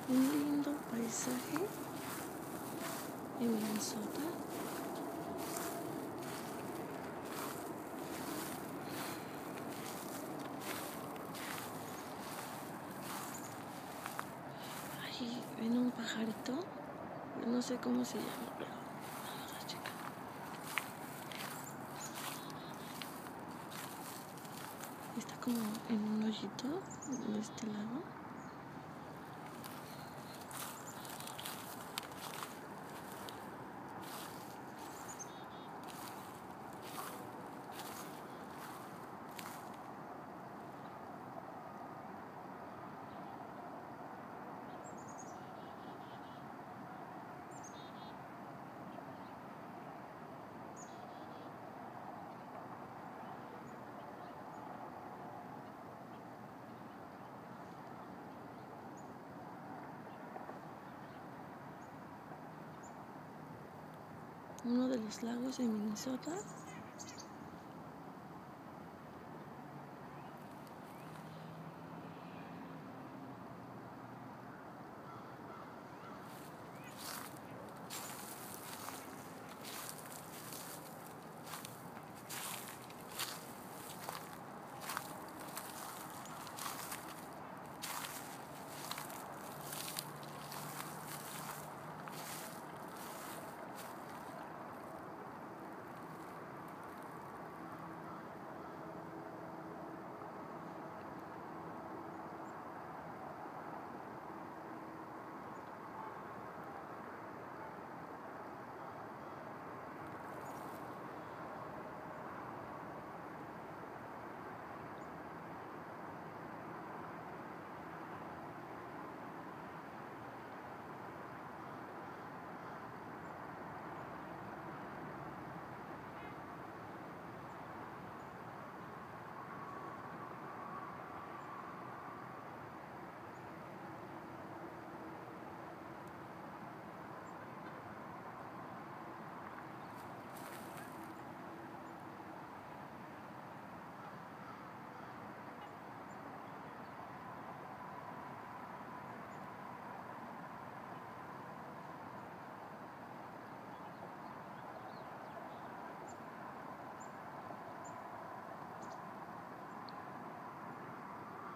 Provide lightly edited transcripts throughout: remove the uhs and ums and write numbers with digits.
Un lindo paisaje en Minnesota. Ahí ven un pajarito, no sé cómo se llama, pero vamos a checar. Está como en un hoyito de este lado. Uno de los lagos de Minnesota.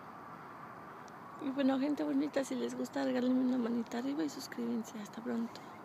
Y bueno, gente bonita, si les gusta, regálenme una manita arriba y suscríbanse. Hasta pronto.